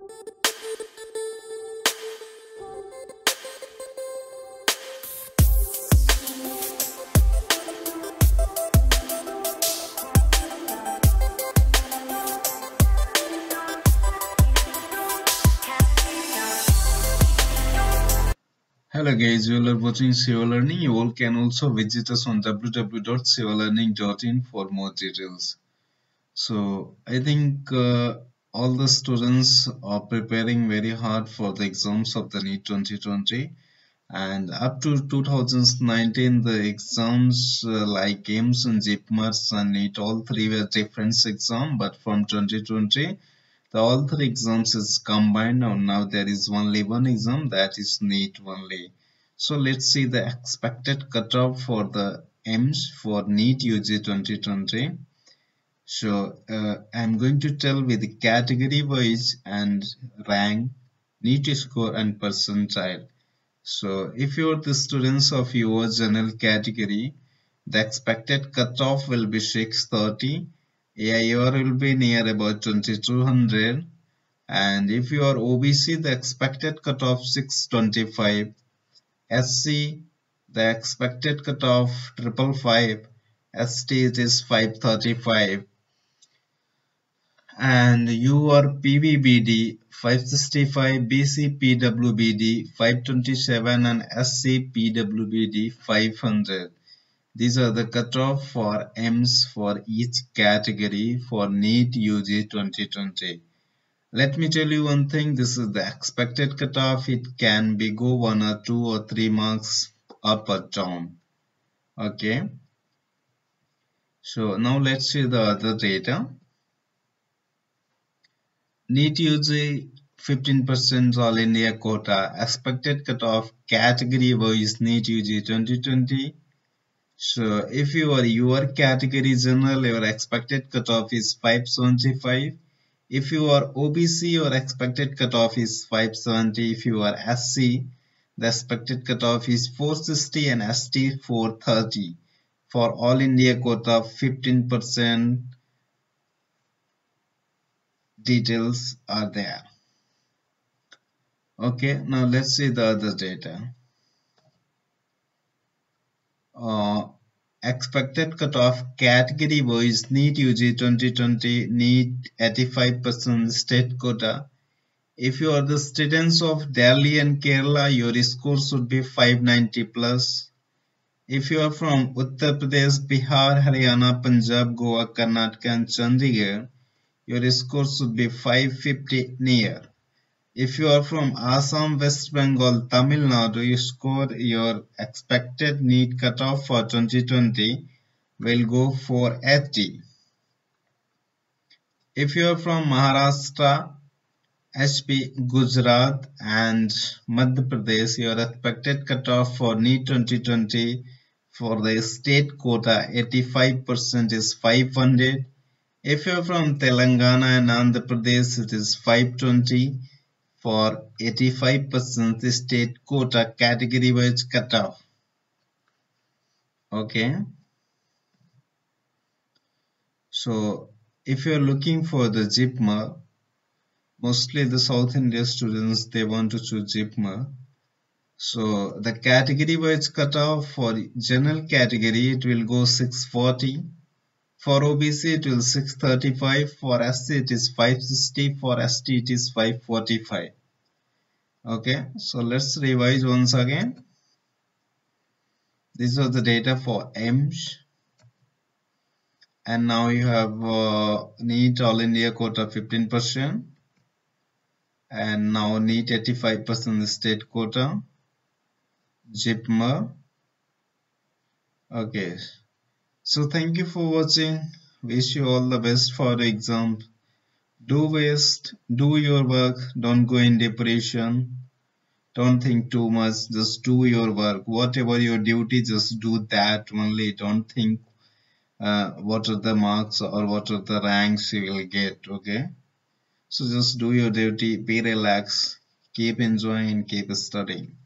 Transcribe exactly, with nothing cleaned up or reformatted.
Hello guys, you are watching Seva Learning. You all can also visit us on w w w dot seva learning dot in for more details. So I think uh, all the students are preparing very hard for the exams of the NEET twenty twenty, and up to two thousand nineteen the exams uh, like AIIMS and JIPMERS and NEET, all three were different exam, but from twenty twenty the all three exams is combined. Now, now there is only one exam, that is NEET only. So let's see the expected cutoff for the AIIMS for NEET U G twenty twenty. So uh, I'm going to tell with the category wise and rank, NEET score and percentile. So if you're the students of your general category, the expected cutoff will be six thirty. A I R will be near about twenty-two hundred, and if you are O B C, the expected cutoff six twenty-five. S C, the expected cutoff triple five. S T it is five thirty-five, and you are P V B D five sixty-five, B C P W B D five twenty-seven, and S C P W B D five hundred. These are the cutoff for AIIMS for each category for NEET U G twenty twenty. Let me tell you one thing, this is the expected cutoff. It can be go one or two or three marks up or down. Okay. So now let's see the other data. NEET U G fifteen percent All India quota. Expected cutoff category wise NEET U G twenty twenty. So if you are your category general, your expected cutoff is five seventy-five. If you are O B C, your expected cutoff is five seventy. If you are S C, the expected cutoff is four sixty, and S T four thirty. For all India quota, fifteen percent details are there. Okay, now let's see the other data. Uh, expected cutoff category wise NEET U G twenty twenty, NEET eighty-five percent state quota. If you are the students of Delhi and Kerala, your score should be five ninety plus. If you are from Uttar Pradesh, Bihar, Haryana, Punjab, Goa, Karnataka and Chandigarh, your score should be five fifty near. If you are from Assam, West Bengal, Tamil Nadu, you score your expected NEET cutoff for twenty twenty will go for eighty. If you are from Maharashtra, H P, Gujarat and Madhya Pradesh, your expected cutoff for NEET twenty twenty for the state quota eighty-five percent is five hundred. If you are from Telangana and Andhra Pradesh, it is five twenty. For eighty-five percent state quota category wise cutoff. Okay. So if you are looking for the JIPMER, mostly the South India students, they want to choose JIPMER. So the category wise cutoff for general category, it will go six forty. For O B C it will six thirty-five. For S C it is five sixty. For S T it is five forty-five. Okay, so let's revise once again. These are the data for AIIMS, and now you have uh, NEET All India quota fifteen percent, and now NEET eighty-five percent state quota, JIPMER. Okay, so thank you for watching. Wish you all the best for the exam. Do best, do your work, don't go in depression. Don't think too much, just do your work. Whatever your duty, just do that only. Don't think uh, what are the marks or what are the ranks you will get, okay? So just do your duty, be relaxed, keep enjoying and keep studying.